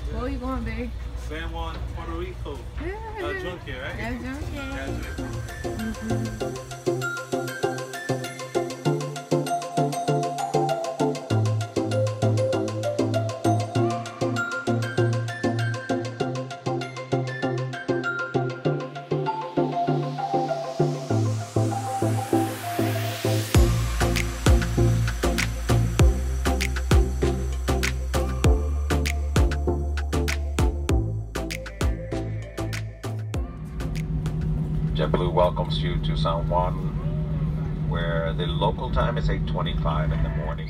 Where are you going, babe? San Juan, Puerto Rico. Yunque, right? That's Yunque. JetBlue welcomes you to San Juan, where the local time is 8:25 in the morning.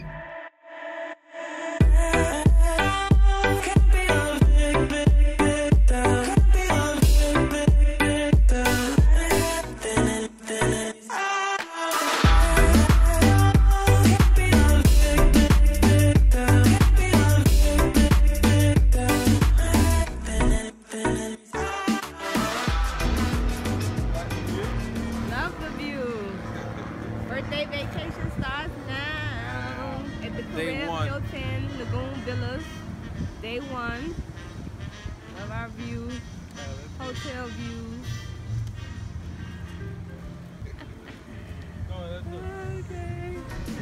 Birthday vacation starts now at the Hilton Lagoon Villas. Day 1 of our view, hotel views. Okay.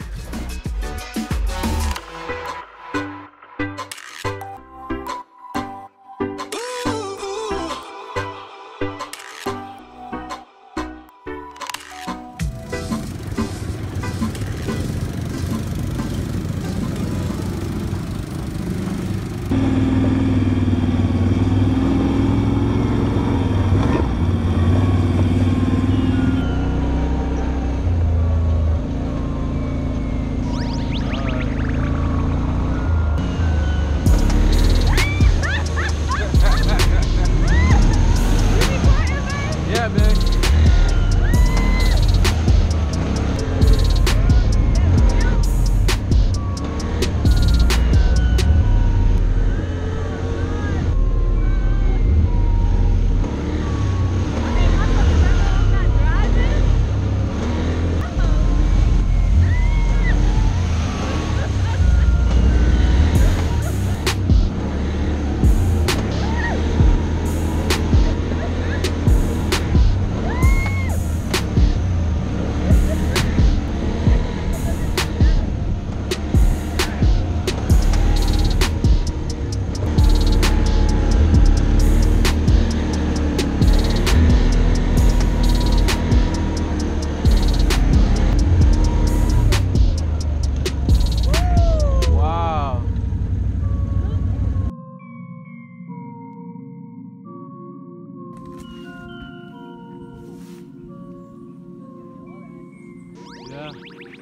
Yeah.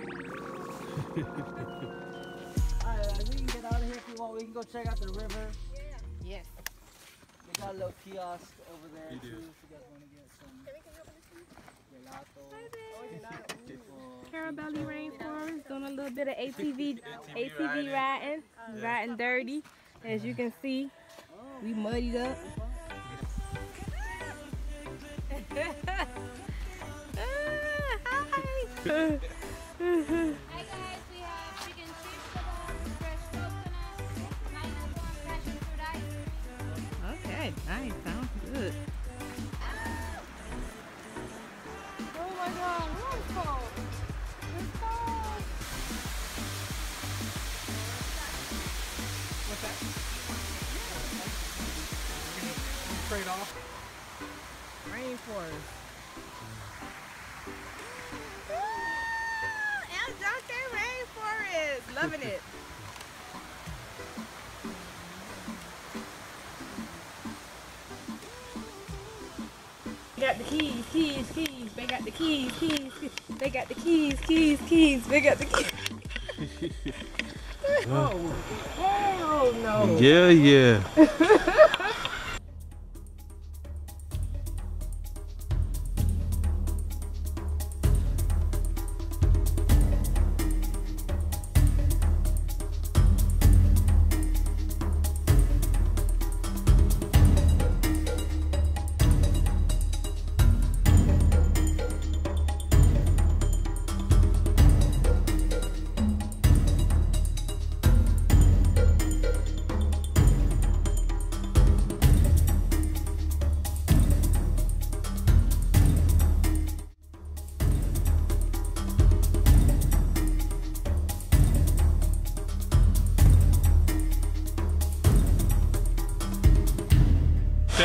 Alright, we can get out of here if you want. We can go check out the river. Yes. They got a little kiosk over there You too do. if you guys want to get some gelato. Carabali rainforest, doing a little bit of ATV riding, riding dirty. As you can see, we muddied up. Hi guys, we have chicken cheese kebab, fresh coconut, pineapple, and passion fruit ice cream. Okay, nice, sounds good. Oh my God, what is cold? It's cold. What's that? Trade off. Rainforest. Yunque rainforest, loving it. Got the keys. They got the keys. They got the keys. They got the keys. Oh, hell no. Yeah.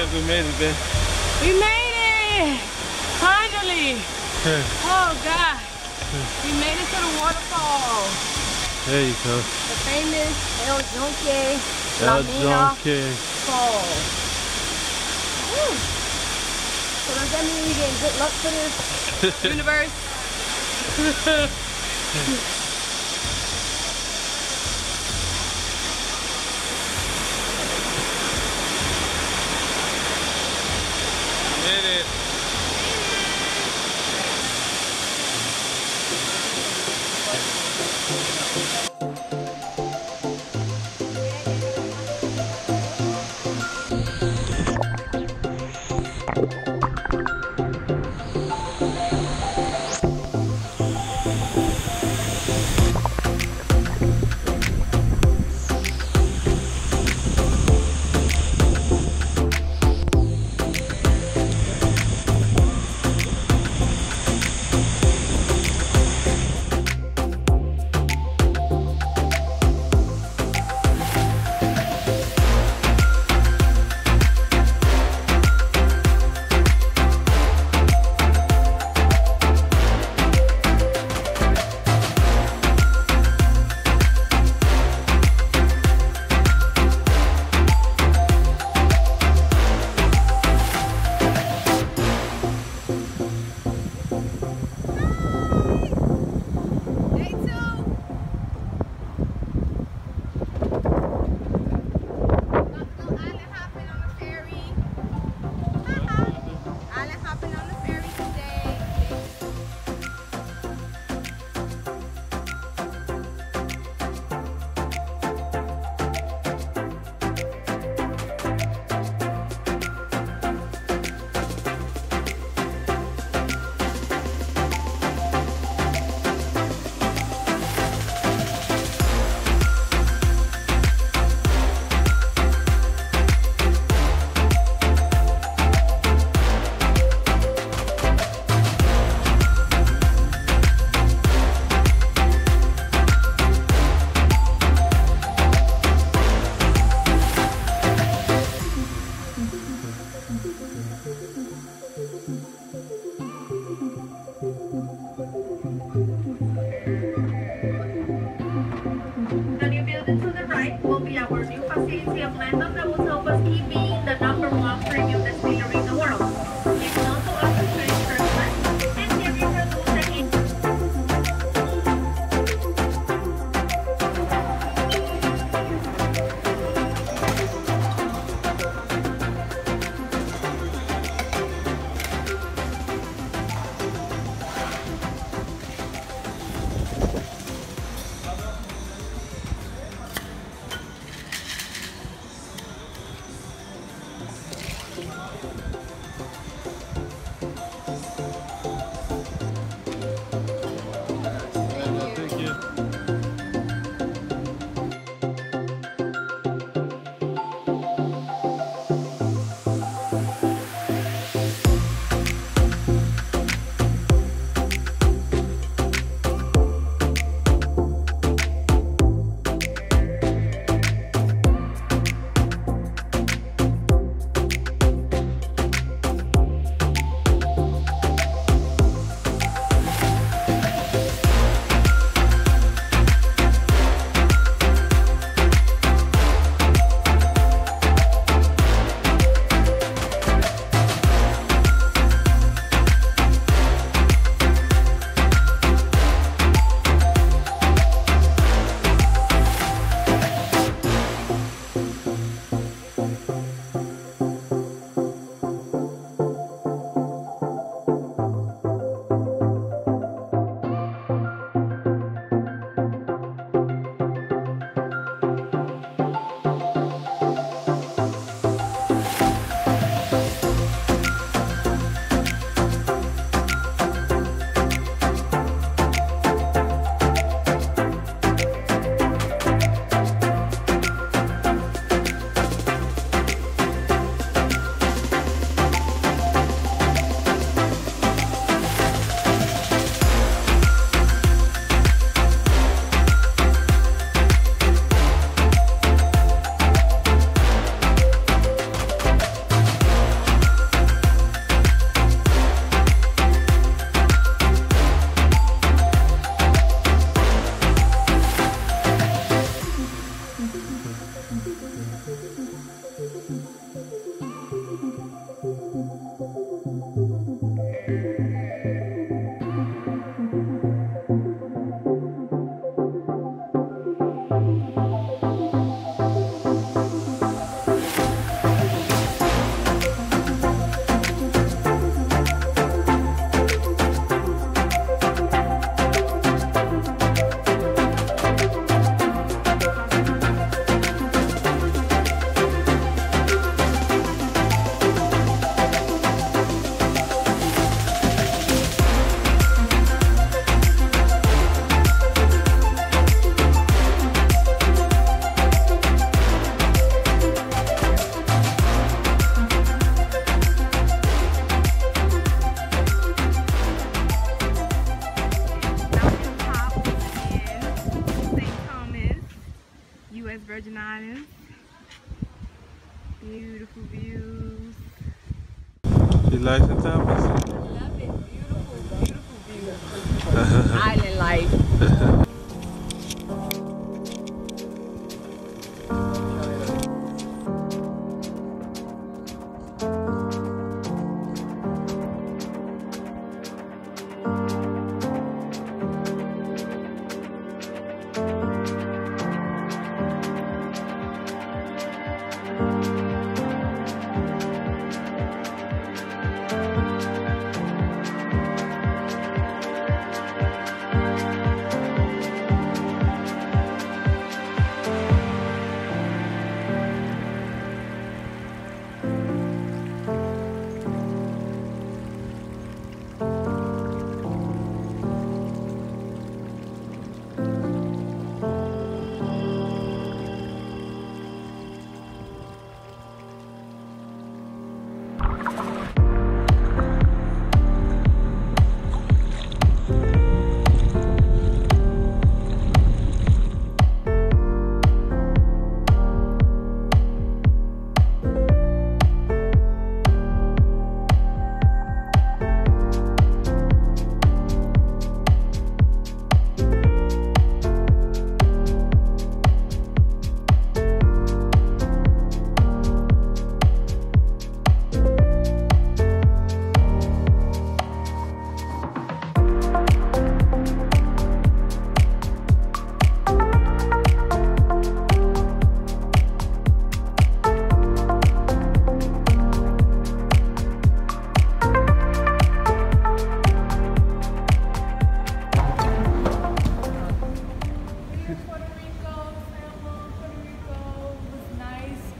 like we made it, man. We made it! Finally! Oh God! We made it to the waterfall. There you go. The famous El Yunque Falls. Woo. So does that mean we getting good luck for this universe? Made it. The new building to the right will be our new facility of Landon that will help us keep being the #1 premium distillery in the world. It's also offers 20% and every produce that Virgin Islands. Beautiful views. You like St. Thomas? I love it. Beautiful, beautiful views. Island life.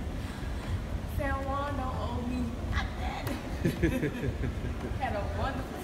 Had a wonderful